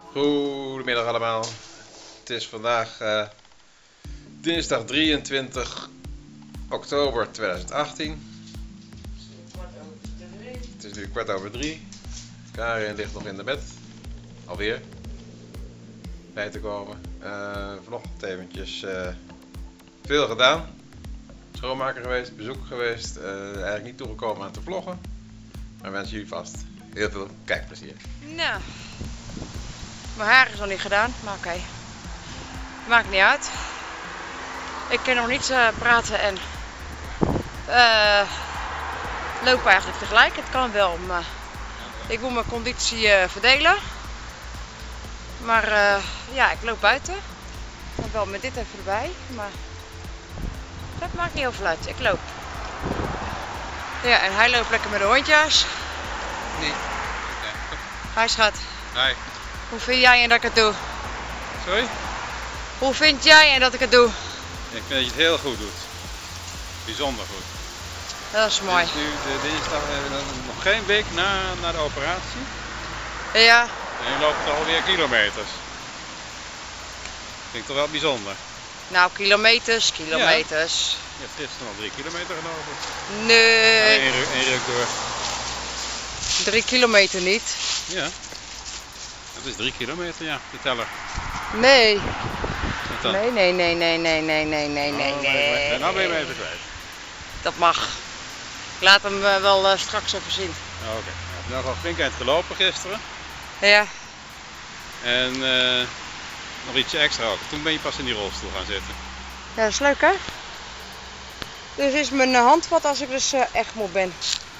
Goedemiddag allemaal. Het is vandaag dinsdag 23 oktober 2018. Het is nu 2:15. Karin ligt nog in de bed. Alweer. Bij te komen. Vanochtend eventjes veel gedaan. Schoonmaker geweest, bezoek geweest. Eigenlijk niet toegekomen aan te vloggen. Maar wens jullie vast heel veel kijkplezier. Nou, mijn haar is nog niet gedaan, maar oké. Maakt niet uit. Ik kan nog niet praten en lopen eigenlijk tegelijk. Het kan wel, maar ik wil mijn conditie verdelen. Maar ja, ik loop buiten. Dan wel met dit even erbij, maar dat maakt niet heel veel uit. Ik loop. Ja, en hij loopt lekker met de hondjes. Nee. Hi schat. Hi. Hoe vind jij en dat ik het doe? Sorry? Hoe vind jij en dat ik het doe? Ik vind dat je het heel goed doet. Bijzonder goed. Dat is mooi. Het is nu de dinsdag, nog geen week na de operatie. Ja, En je loopt alweer kilometers. Vind ik toch wel bijzonder. nou kilometers. Je hebt gisteren al 3 kilometer gelopen. Nee, Eén ruk door. 3 kilometer niet. Ja. Dat is 3 kilometer, ja, de teller. Nee. Wat dan? Nee. Nou ben je me even kwijt. Dat mag. Ik laat hem wel straks even zien. Oh, oké. Je hebt nog wel flink eind gelopen gisteren. Ja. En nog ietsje extra ook. Toen ben je pas in die rolstoel gaan zitten. Ja, dat is leuk hè? Dus is mijn handvat als ik dus echt moe ben.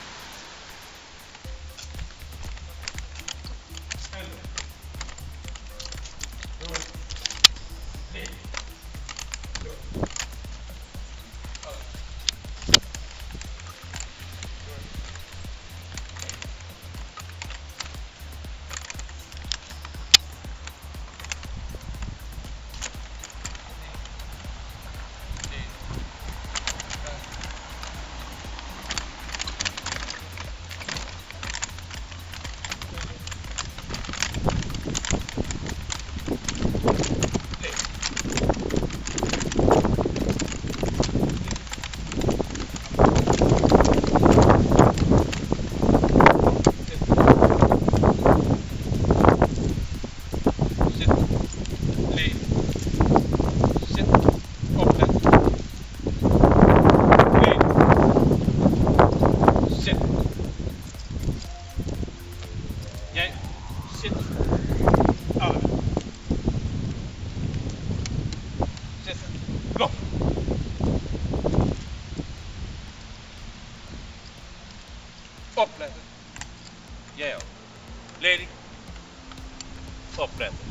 Opletten. Jij ook. Lady. Opletten.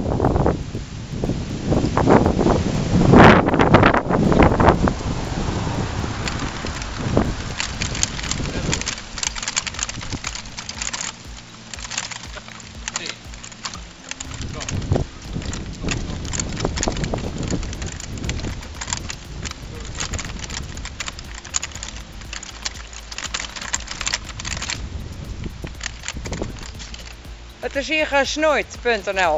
Het is hier gesnoeid.nl.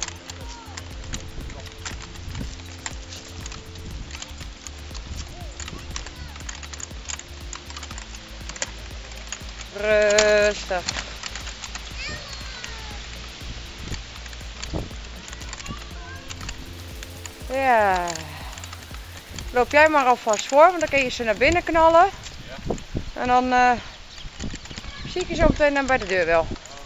Rustig. Ja. Loop jij maar alvast voor, want dan kun je ze naar binnen knallen. Ja. En dan zie ik je zo meteen bij de deur wel.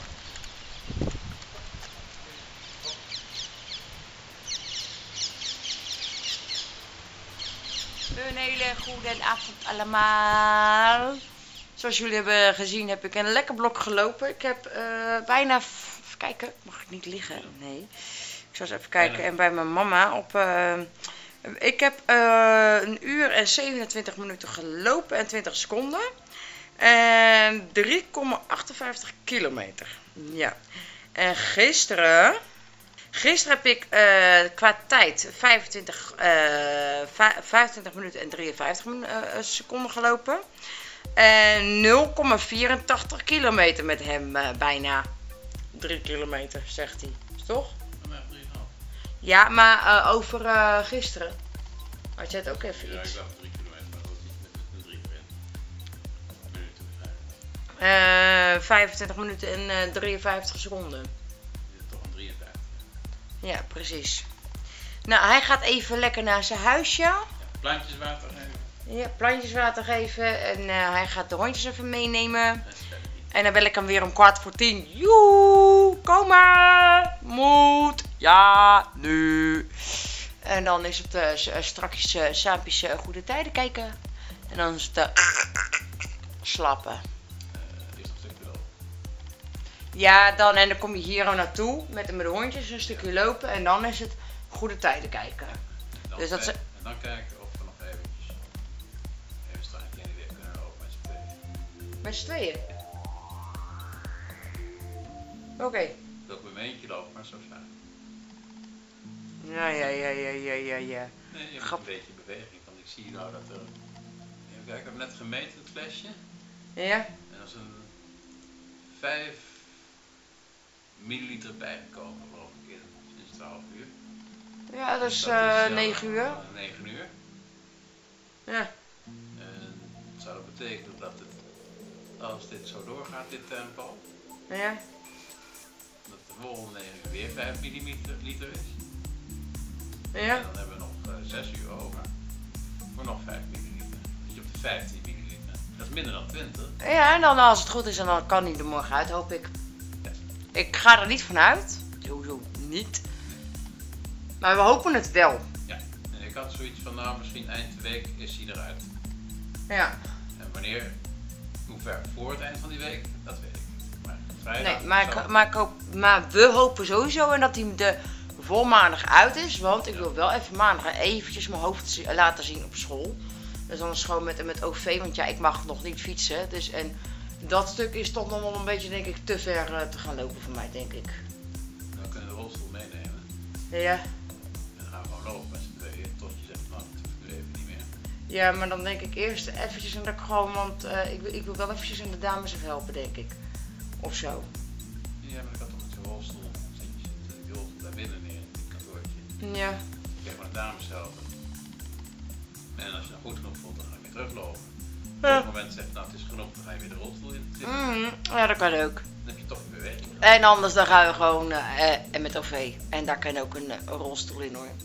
Een hele goede avond allemaal. Zoals jullie hebben gezien heb ik een lekker blok gelopen. Ik heb bijna, even kijken, mag ik niet liggen? Nee. Ik zal eens even kijken. En bij mijn mama op, ik heb 1 uur en 27 minuten gelopen en 20 seconden. En 3,58 kilometer. Ja. En gisteren heb ik qua tijd 25 minuten en 53 seconden gelopen. En 0,84 kilometer met hem bijna. 3 kilometer, zegt hij. Toch? Dan ben je 3,5. Ja, maar over gisteren. Had je het ook even Ja, ik iets? dacht 3 kilometer, maar dat is niet met de 3 erin. Minuten. 25 minuten en 53 seconden. Dit is toch een 53. Ja, precies. Nou, hij gaat even lekker naar zijn huisje. Ja, plantjes water geven. Ja, plantjes water geven. En hij gaat de hondjes even meenemen. Dat is verder niet. En dan bel ik hem weer om 9:15. Joe, kom maar. Moet. Ja, nu. En dan is het strakjes saampjes goede tijden kijken. En dan is het slapen. Is nog een stukje lopen. Ja, dan, en dan kom je hier al naartoe met de hondjes een stukje lopen. En dan is het goede tijden kijken. Dan Dus dat kijken, en dan kijken of we nog eventjes even straks in de weer kunnen lopen met z'n tweeën. Met z'n tweeën. Oké. Dat ik met mijn eentje lopen, maar zo saai. Ja. Nee, je hebt Grap. een beetje beweging, want ik zie nou dat er... Even kijken, ik heb net gemeten het flesje. Ja? En dat is een 5 milliliter bijgekomen, geloof ik, sinds 12 uur. Ja, dat is Dus 9 uur. 9 uur. Ja. En dat zou dat betekenen dat het, als dit zo doorgaat, dit tempo, Ja. dat de volgende 9 uur weer 5 milliliter is. Ja. En dan hebben we nog 6 uur over voor nog 5 milliliter. Dus je op de 15 milliliter. Dat is minder dan 20. Ja, en dan als het goed is, en dan kan hij er morgen uit, hoop ik. Ja. Ik ga er niet van uit. Sowieso niet. Maar we hopen het wel. Ja. En ik had zoiets van, nou misschien eind de week is hij eruit. Ja. En wanneer, hoe ver voor het eind van die week, dat weet ik niet. Maar vrijdag Nee, maar, zou- maar we hopen sowieso en dat hij de voor maandag uit is. Want ik wil wel even maandag eventjes mijn hoofd laten zien op school. Dus dan is gewoon met OV, want ja, ik mag nog niet fietsen. Dus, en dat stuk is toch nog wel een beetje, denk ik, te ver te gaan lopen voor mij, denk ik. Dan kunnen we de rolstoel meenemen. Ja. En dan gaan we gewoon lopen met z'n tweeën tot je zegt, nou, dat hoeft nu even niet meer. Ja, maar dan denk ik eerst eventjes en dat ik gewoon, want ik wil wel eventjes in de dames even helpen, denk ik. Of zo. Ja, maar ik had toch met zo'n rolstoel. Zet ik die rolstoel daar binnen neer in het kantoortje. Ja. Ik krijg maar de dames helpen. En als je dat goed genoeg voelt, dan ga je weer teruglopen. Op het moment zegt, nou het is genoeg, dan ga je weer de rolstoel in zitten. Ja, dat kan ook. Dan heb je toch een beweging. En anders dan gaan we gewoon en met OV. En daar kan ook een rolstoel in hoor.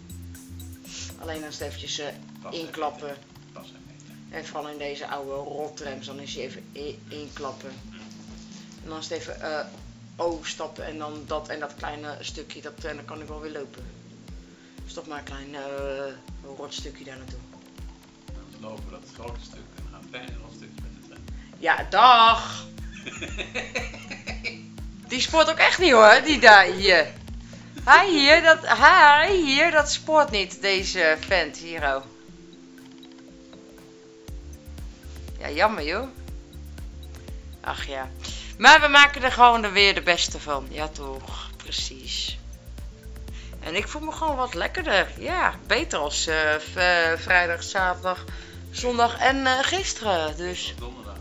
Alleen als het eventjes inklappen. Pas en meten. En vooral in deze oude rottrams, dan is hij even inklappen. En dan is het even overstappen en dan dat kleine stukje, en dan kan ik wel weer lopen. Het is toch maar een klein rotstukje daar naartoe. Dan lopen we dat grote stuk en dan gaan we kleine rotstukje met de tram. Ja, dag! Die sport ook echt niet hoor, die daar hier. Hij hier, dat sport niet, deze vent hier. Oh. Ja, jammer joh. Ach ja. Maar we maken er gewoon weer de beste van. Ja toch, precies. En ik voel me gewoon wat lekkerder. Ja, beter als vrijdag, zaterdag, zondag en gisteren. Dus Donderdag.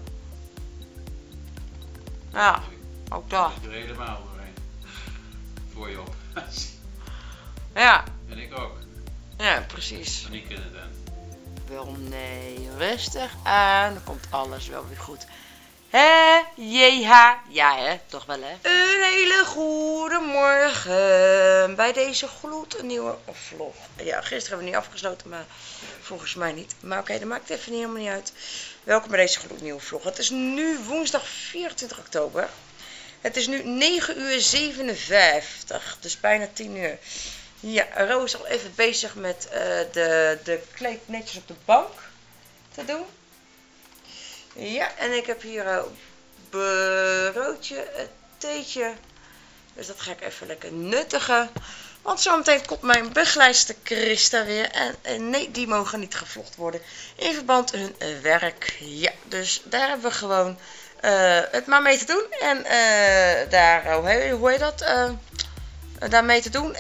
ja, ook dat. Ik er helemaal doorheen. Voor je op. Ja, En ik ook. ja, precies. En niet in het end. Wel nee, rustig aan. Dan komt alles wel weer goed. Hè? Jeha. Ja hè, toch wel hè. Een hele goede morgen bij deze gloednieuwe vlog. Ja, gisteren hebben we niet afgesloten, maar volgens mij niet. Maar oké, dat maakt even helemaal niet uit. Welkom bij deze gloednieuwe vlog. Het is nu woensdag 24 oktober. Het is nu 9:57, dus bijna 10 uur. Ja, Ro is al even bezig met de kleed netjes op de bank te doen. Ja, en ik heb hier een broodje, een theetje. Dus dat ga ik even lekker nuttigen. Want zometeen komt mijn begeleidster Christa weer. En nee, die mogen niet gevlogd worden in verband met hun werk. Ja, dus daar hebben we gewoon het maar mee te doen. En daar, hoe heet dat? Daar mee te doen.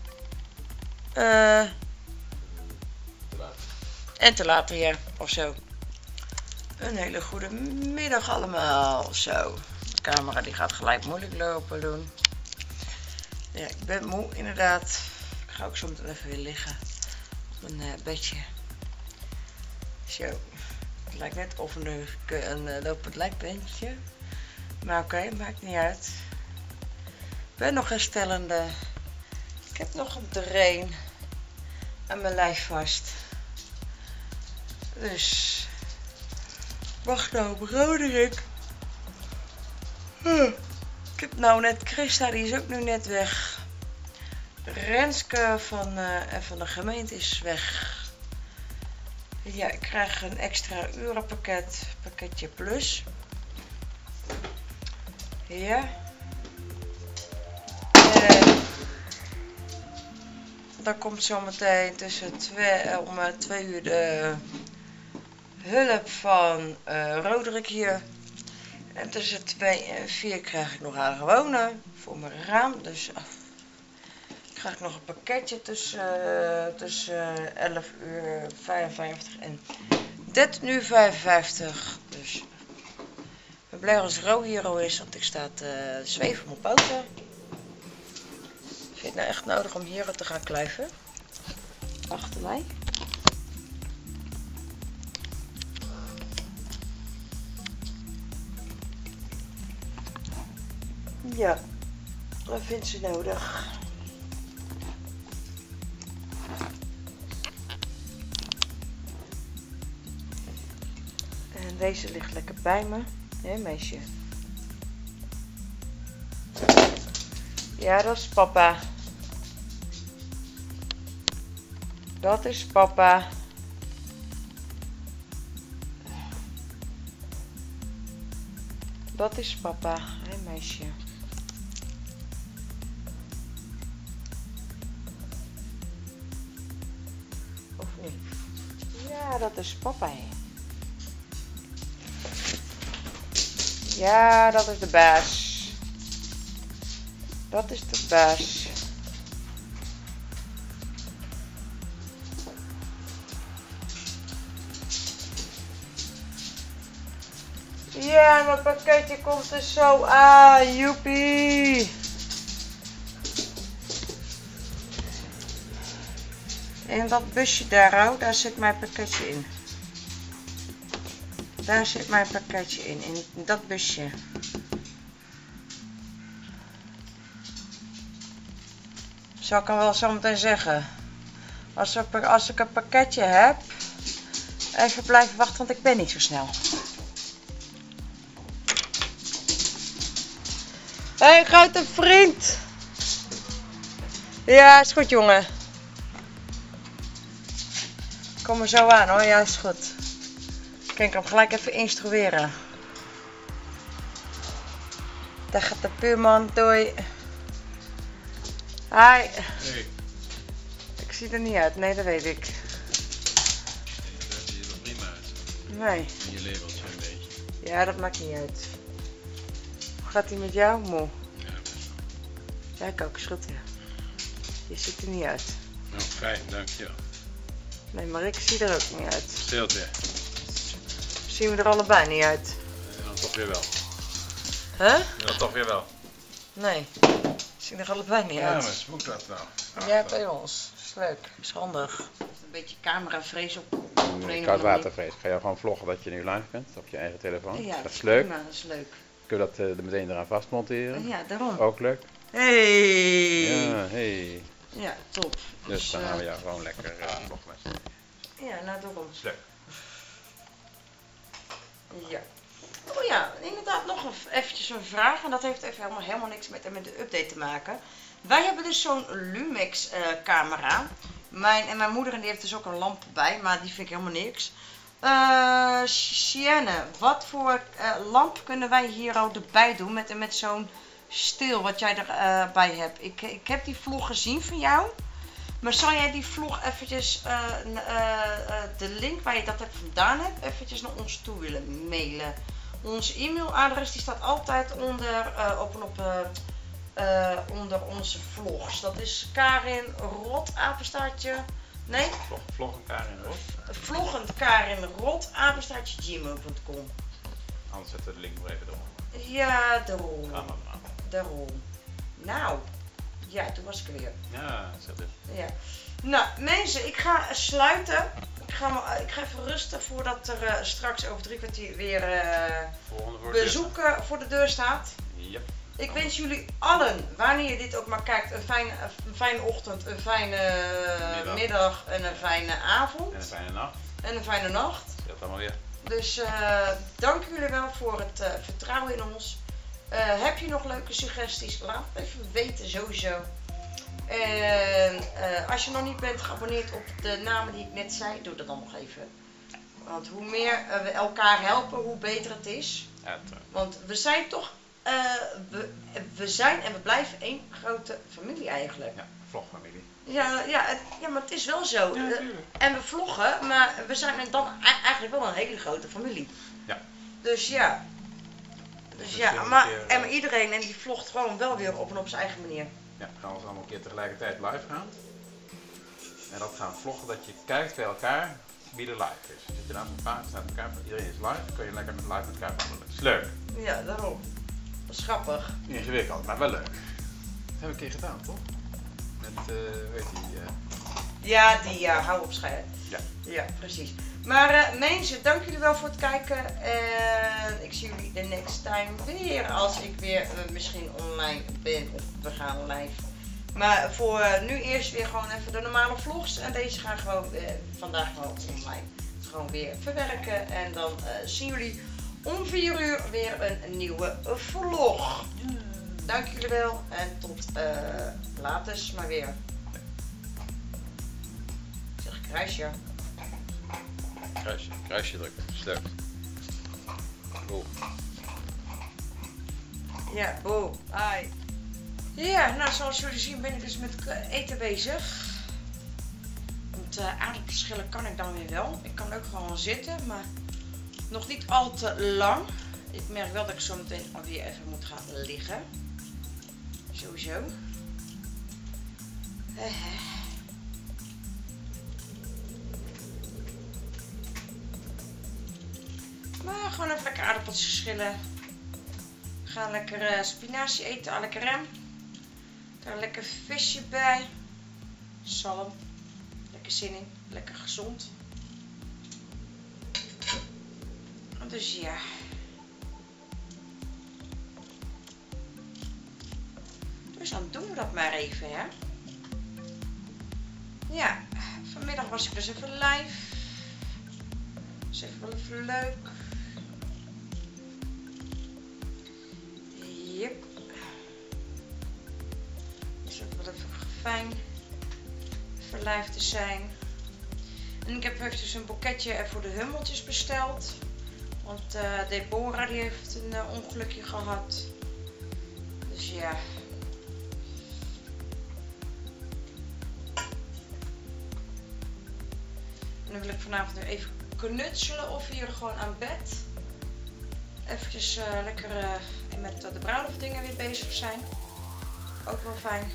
En te laten, ja, of zo. Een hele goede middag allemaal. Zo, de camera die gaat gelijk moeilijk lopen doen. Ja, ik ben moe inderdaad. Ik ga ook zo meteen even weer liggen op een bedje. Zo. Het lijkt net of een lopend lijkbandje. Maar oké, maakt niet uit. Ik ben nog herstellende. Ik heb nog een drain aan mijn lijf vast. Dus wacht nou op Roderick. Ik heb nou net Christa, die is ook nu net weg. Renske van de gemeente is weg. Ja, ik krijg een extra urenpakket, pakketje plus. Ja. Dan komt zometeen tussen om 2 uur de hulp van Roderick hier. En tussen 2 en 4 krijg ik nog haar gewone voor mijn raam. Dus krijg ik nog een pakketje tussen 11 uur 55 en 13 uur 55. Dus ik ben blij als Ro hier al is, want ik sta te zweven op mijn poten. Vind je het nou echt nodig om hier te gaan kluiven? Achter mij. Ja, dat vindt ze nodig. En deze ligt lekker bij me, hè meisje? Ja, dat is papa. Dat is papa. Dat is papa, hè meisje? Of niet? Ja, dat is papa, hè? Ja, dat is de baas. Dat is de baas. Ja, mijn pakketje komt er zo aan. Joepie. En dat busje daar, oh, daar zit mijn pakketje in. Daar zit mijn pakketje in dat busje. Zal ik hem wel zo meteen zeggen. Als ik een pakketje heb, even blijven wachten, want ik ben niet zo snel. Hé, grote vriend. Ja, is goed, jongen. Kom er zo aan, hoor. Ja, is goed. Ik kan hem gelijk even instrueren. Daar gaat de buurman, doei. Hi. Hey. Ik zie er niet uit, nee, dat weet ik. Dat ziet er prima uit. Nee. En je labeltje een beetje. Ja, dat maakt niet uit. Hoe gaat hij met jou, moe? Ja, best wel. Ja, ik ook, is goed, ja. Je ziet er niet uit. Nou, fijn, dankjewel. Nee, maar ik zie er ook niet uit. Stilt weer. Zien we er allebei niet uit? Dan toch weer wel. Huh? Dan toch weer wel. Nee. Zien er allebei niet Ja, uit. maar smoekt dat nou? Ja, bij ons. Is leuk. Is handig. Een beetje cameravrees op. Koudwatervrees. Ga je gewoon vloggen dat je nu live bent op je eigen telefoon? Ja, dat is leuk. prima, dat is leuk. Kun je dat er meteen eraan vastmonteren? Ja, daarom. Ook leuk. Hey. Ja, hey. Ja, top. Dus dan gaan we jou gewoon lekker vloggen. Ja, nou daarom. Leuk. Ja. Oh ja, inderdaad nog eventjes een vraag. En dat heeft even helemaal niks met de update te maken. Wij hebben dus zo'n Lumix camera. Mijn moeder die heeft dus ook een lamp bij, maar die vind ik helemaal niks. Sienne, wat voor lamp kunnen wij hier ook erbij doen met zo'n stil wat jij erbij hebt? Ik heb die vlog gezien van jou. Maar zou jij die vlog eventjes, de link waar je dat vandaan hebt, eventjes naar ons toe willen mailen? Ons e-mailadres die staat altijd onder onze vlogs. Dat is Karin Rot, apenstaartje. Nee? Vloggen Karin Rot. Vloggend Karin Rot, apenstaartje gmail.com. Anders zetten we de link nog even door. Ja, daarom. Kan dat nou. Daarom. Nou, Ja, toen was ik er weer. Ja, hetzelfde. Ja. Nou, mensen, ik ga sluiten. Ik ga even rusten voordat er straks over 3 kwartier weer Volgende voor de bezoek voor de deur staat. Yep. Ik wens jullie allen, wanneer je dit ook maar kijkt, een fijne ochtend, een fijne middag en een fijne avond. En een fijne nacht. En een fijne nacht. Dat allemaal weer. Dus dank jullie wel voor het vertrouwen in ons. Heb je nog leuke suggesties? Laat het even weten sowieso. En als je nog niet bent geabonneerd op de namen die ik net zei, doe dat dan nog even. Want hoe meer we elkaar helpen, hoe beter het is. Want we zijn toch, we zijn en we blijven één grote familie eigenlijk. Ja, vlogfamilie. Ja, maar het is wel zo. Ja, natuurlijk. En we vloggen, maar we zijn dan eigenlijk wel een hele grote familie. Ja. Dus ja. Dus ja, maar iedereen en die vlogt gewoon wel weer op zijn eigen manier. Ja, gaan we allemaal een keer tegelijkertijd live gaan. En dat gaan vloggen dat je kijkt bij elkaar wie er live is. Zit je naast elkaar, staat elkaar, iedereen is live, dan kun je lekker live met elkaar babbelen. Dat is leuk. Ja, daarom. Dat is grappig. Ingewikkeld, maar wel leuk. Dat hebben we een keer gedaan, toch? Met, weet je, Ja, die hou op schijt. Ja. Ja, precies. Maar mensen, dank jullie wel voor het kijken. En ik zie jullie de next time weer als ik weer misschien online ben of we gaan live. Maar voor nu eerst weer gewoon even de normale vlogs. En deze gaan gewoon vandaag gewoon online. Gewoon weer verwerken. En dan zien jullie om 4 uur weer een nieuwe vlog. Dank jullie wel en tot later maar weer. Zeg kruisje. Kruisje drukken. Slecht. Cool. Ja, boe. Hi. Ja, nou zoals jullie zien ben ik dus met eten bezig. Want aardappelschillen kan ik dan weer wel. Ik kan ook gewoon zitten, maar nog niet al te lang. Ik merk wel dat ik zo meteen alweer even moet gaan liggen. Sowieso. Maar gewoon even lekker aardappeltjes schillen. Ga lekker spinazie eten à la crème. Daar lekker visje bij. Zalm. Lekker zin in. Lekker gezond. Dus ja. Dus dan doen we dat maar even, hè. Ja. Vanmiddag was ik dus even live. Dus even wel even leuk. Yep. Dus ook wel even fijn. Even live te zijn. En ik heb eventjes een boeketje voor de hummeltjes besteld. Want Deborah die heeft een ongelukje gehad. Dus ja. En dan wil ik vanavond weer even knutselen of hier gewoon aan bed. Eventjes lekker met de bruiloftdingen weer bezig zijn. Ook wel fijn.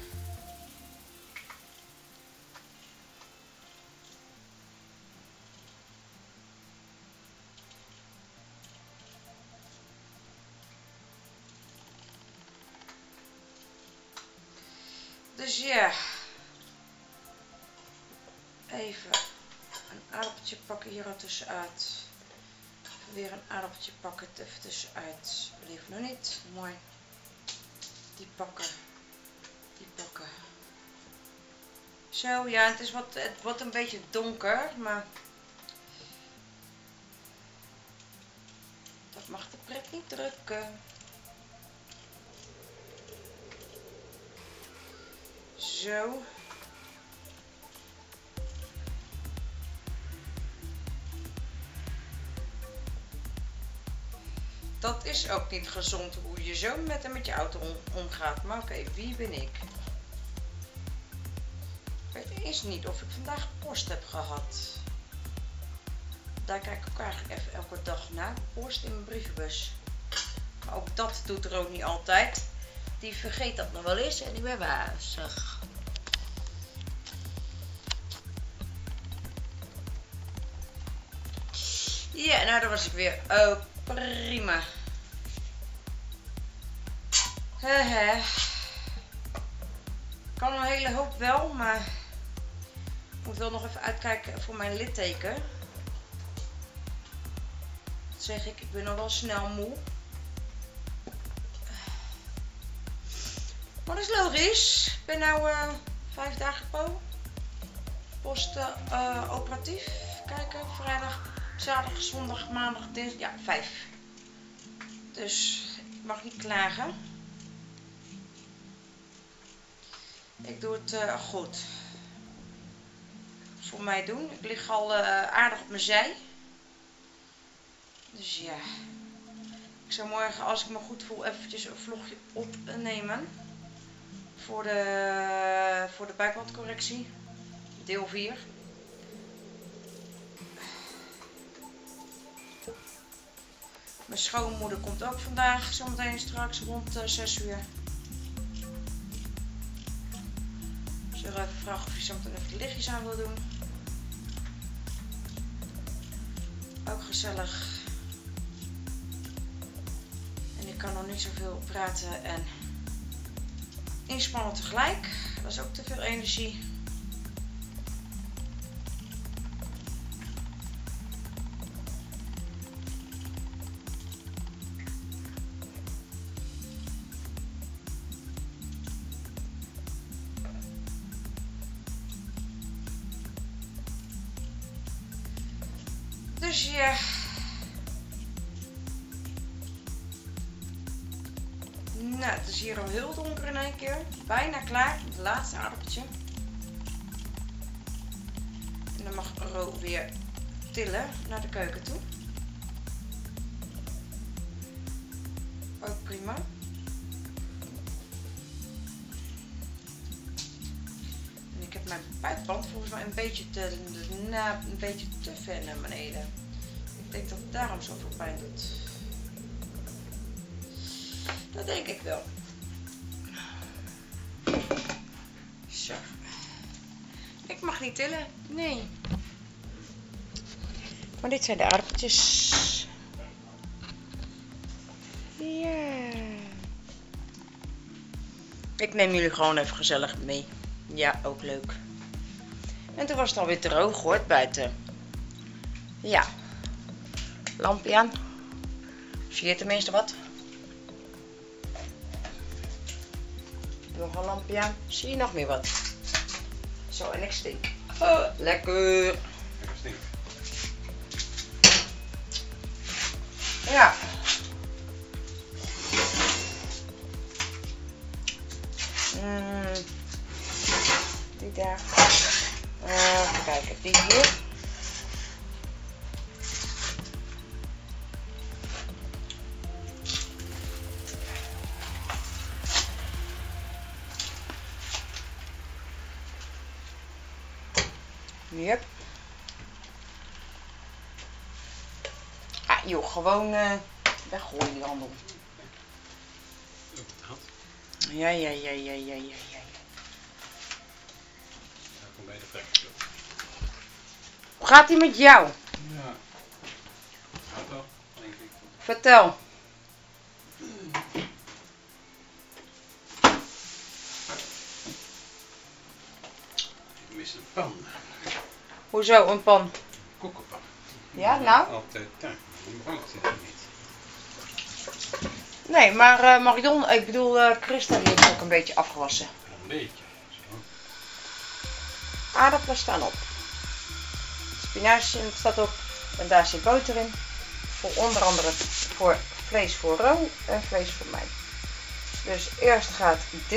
Dus ja. Even een aardappeltje pakken hier al tussenuit. Weer een aardappeltje pakken, even tussenuit. Even nog niet. Mooi. Die pakken. Die pakken. Zo, ja, het wordt een beetje donker, maar dat mag de pret niet drukken. Zo. Dat is ook niet gezond hoe je zo met je auto omgaat. Maar oké, wie ben ik? Ik weet eens niet of ik vandaag post heb gehad. Daar kijk ik ook eigenlijk even elke dag naar. Post in mijn brievenbus. Maar ook dat doet er ook niet altijd. Die vergeet dat nog wel eens en ik ben wazig. Ja, nou daar was ik weer. Oh, prima. kan een hele hoop wel, maar ik moet wel nog even uitkijken voor mijn litteken. Dat zeg ik ben nog wel snel moe. Maar dat is logisch. Ik ben nou 5 dagen post operatief. Kijken, vrijdag, zaterdag, zondag, maandag, dinsdag. Ja, 5. Dus ik mag niet klagen. Ik doe het goed. Voor mij doen. Ik lig al aardig op mijn zij. Dus ja. Ik zou morgen, als ik me goed voel, eventjes een vlogje opnemen. Voor de buikwandcorrectie. Deel 4. Mijn schoonmoeder komt ook vandaag, zometeen straks rond 6 uur. Ik zal even vragen of je zometeen even de lichtjes aan wil doen. Ook gezellig. En ik kan nog niet zoveel praten en inspannen tegelijk. Dat is ook te veel energie. Dus ja. Nou, het is hier al heel donker in één keer. Bijna klaar. Het laatste aardappeltje. En dan mag Ro weer tillen naar de keuken toe. Ook prima. En ik heb mijn buikband volgens mij een beetje te ver naar beneden. Ik denk dat het daarom zoveel pijn doet. Dat denk ik wel. Zo. Ik mag niet tillen. Nee. Maar dit zijn de aardappeltjes. Ja. Ik neem jullie gewoon even gezellig mee. Ja, ook leuk. En toen was het alweer droog hoor, buiten. Ja. Lampje aan. Zie je tenminste wat? Nog een lampje aan. Zie je nog meer wat? Zo, en ik stink. Oh, lekker. Lekker stink. Ja. Die daar. Even kijken, die hier. Yep. Ah joh, gewoon weggooien die handel. Ja. Kom bij de vrek. Hoe gaat ie met jou? Ja. Gaat wel, denk ik. Vertel. Ik mis een pan. Hoezo een pan? Koekenpan. Ja, nou? Altijd daar. Die hangt er niet. Nee, maar Marion, ik bedoel Christa, die heeft ook een beetje afgewassen. Een beetje. Zo. Aardappelen staan op. Spinazie staat op. En daar zit boter in. Voor onder andere voor vlees voor Ro en vlees voor mij. Dus eerst gaat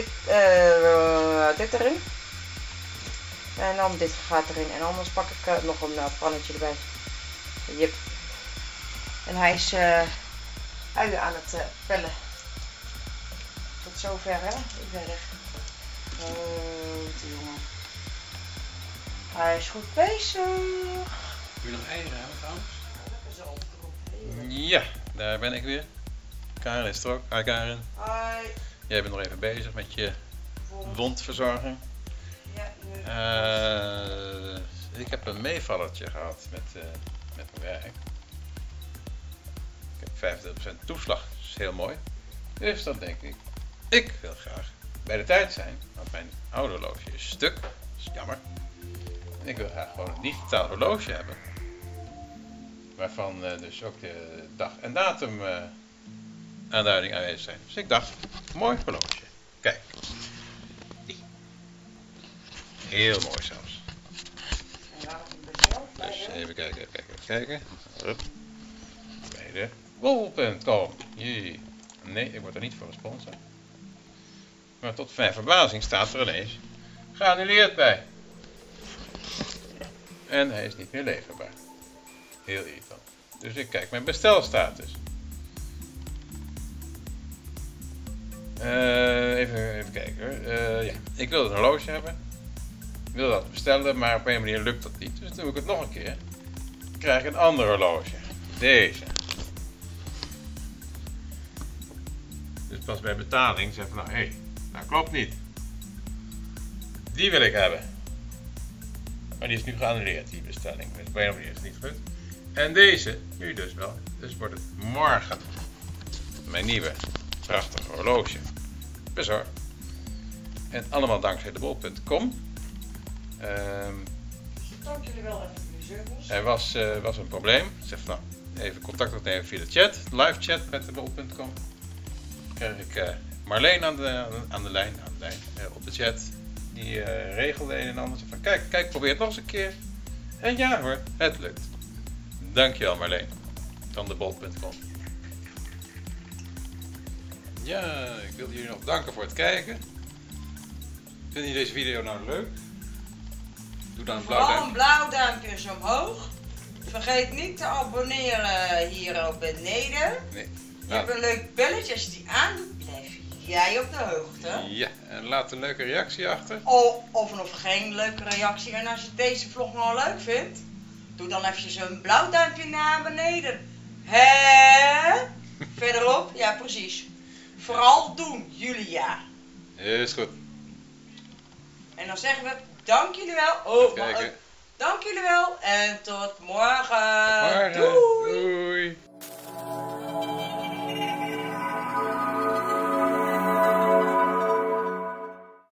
dit erin. En dan dit gaat erin. En anders pak ik nog een pannetje erbij. Yep. En hij is uien aan het pellen. Tot zover hè. Ik ben weg. Jongen. Hij is goed bezig. Wil je nog eieren hebben trouwens? Ja, daar ben ik weer. Karen is er ook. Hi Karen. Hoi. Jij bent nog even bezig met je wondverzorging. Ja, nu. Ik heb een meevallertje gehad met mijn werk. Ik heb 25% toeslag, dat is heel mooi. Dus dan denk ik wil graag bij de tijd zijn, want mijn oude horloge is stuk. Dat is jammer. En ik wil graag gewoon een digitaal horloge hebben. Waarvan dus ook de dag en datum aanduiding aanwezig zijn. Dus ik dacht, mooi horloge. Kijk. Heel mooi zelfs. Dus even kijken. Hup. Bij de bol.com. Jee. Nee, ik word er niet voor gesponsord. Maar tot mijn verbazing staat er ineens geannuleerd bij. En hij is niet meer leverbaar. Heel irritant. Dus ik kijk mijn bestelstatus. Even kijken hoor. Ja, ik wil een horloge hebben. Ik wil dat bestellen, maar op een manier lukt dat niet. Dus dan doe ik het nog een keer. Dan krijg ik een ander horloge. Deze. Dus pas bij betaling zeg ik van nou hé, dat klopt niet. Die wil ik hebben. Maar die is nu geannuleerd, die bestelling. Dus op een manier is het niet goed. En deze, nu dus wel. Dus wordt het morgen mijn nieuwe prachtige horloge bezorgd. En allemaal dankzij de bol.com. Dank jullie wel even voor de service. Er was een probleem. Ik zeg van nou, even contact opnemen via de chat, live chat met de bol.com. Krijg ik Marleen aan de lijn, op de chat. Die regelde een en ander. Van kijk, probeer het nog eens een keer. En ja hoor, het lukt. Dankjewel Marleen van de bol.com. Ja, ik wil jullie nog bedanken voor het kijken. Vinden jullie deze video nou leuk? Doe dan een blauw Gewoon duimpje. blauw duimpjes omhoog. Vergeet niet te abonneren hier ook beneden. Nee. Je hebt een leuk belletje, als je die aandoet, blijf jij op de hoogte. Ja, en laat een leuke reactie achter. Of nog geen leuke reactie. En als je deze vlog nou leuk vindt, doe dan even een blauw duimpje naar beneden. Hè? Verderop? Ja, precies. Vooral doen, Julia. Is goed. En dan zeggen we, dank jullie wel. Oh, Kijken. dank jullie wel en tot morgen. Tot morgen. Doei.